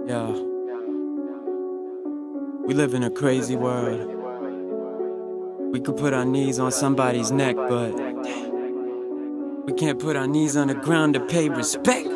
Yeah. We live in a crazy world. We could put our knees on somebody's neck, but we can't put our knees on the ground to pay respect.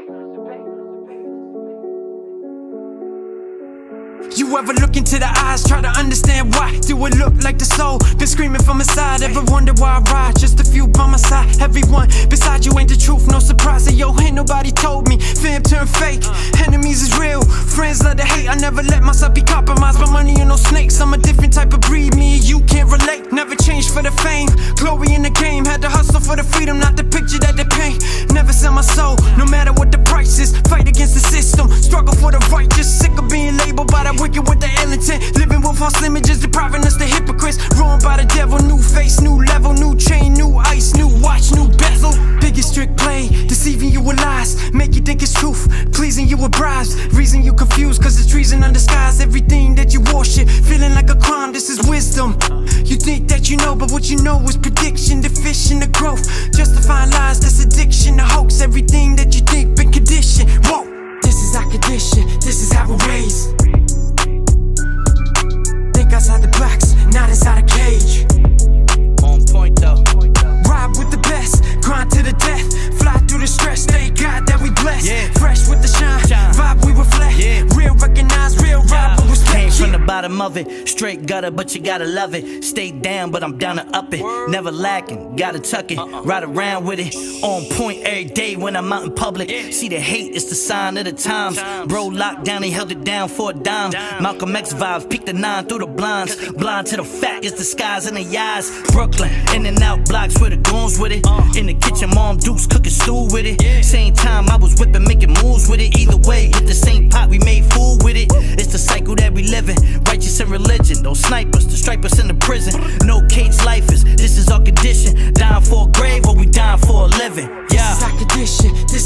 You ever look into the eyes, try to understand why? Do it look like the soul been screaming from inside? Ever wonder why I ride? Just a few by my side. Everyone beside you ain't the truth, no surprise. That yo, ain't nobody told me. Fam turned fake, enemies is real, friends love to hate. I never let myself be compromised by money and no snakes. I'm a different type of breed, me and you can't relate. Never changed for the fame, glory in the game. Had to hustle for the freedom, not the picture that they paint. Never sell my soul, no matter what the price is. Fight against the system, struggle for the righteous. Sick of being labeled by that wicked with the ill intent. Living with false images, depriving us the hypocrites. Ruined by the devil, new face, new level, new chain, new ice, new watch, new bezel. Biggest trick play, deceiving you with lies. Make you think it's truth, pleasing you with bribes. Reason you confused, cause it's treason undisguised. Everything that you worship, feeling like a crime, this is wisdom. You think that you know, but what you know is prediction. Deficient of growth, justifying lies, that's addiction. The hoax, everything that you think been conditioned. Whoa, this is our condition, this is how we're raised. Outside the box, not inside a cage. On point though. Ride with the best, grind to the death. Fly through the stress, thank God that we blessed. Yeah. Fresh with the shine, vibe we reflect. Yeah. Real recognize, real ride with respect. Came from the bottom of it, straight gutter, but you gotta love it. Stay down, but I'm down to up it. Never lacking, gotta tuck it. Ride around with it, on point every day when I'm out in public. See the hate, it's the sign of the times. Bro locked down, he held it down for a dime. Malcolm X vibes, peek the 9 through the blinds. Blind to the fact, it's the skies in the eyes. Brooklyn, in and out blocks where the goons with it. In the kitchen, mom Dukes cooking stew with it. Same time I was whipping, making moves with it. Either way, hit the same pot, we made food with it. It's the cycle that we live in, righteous in religion. No snipers to stripe us in the prison. No cage lifers, this is our condition. Dying for a grave or we dying for a living. Yeah. This is our condition, this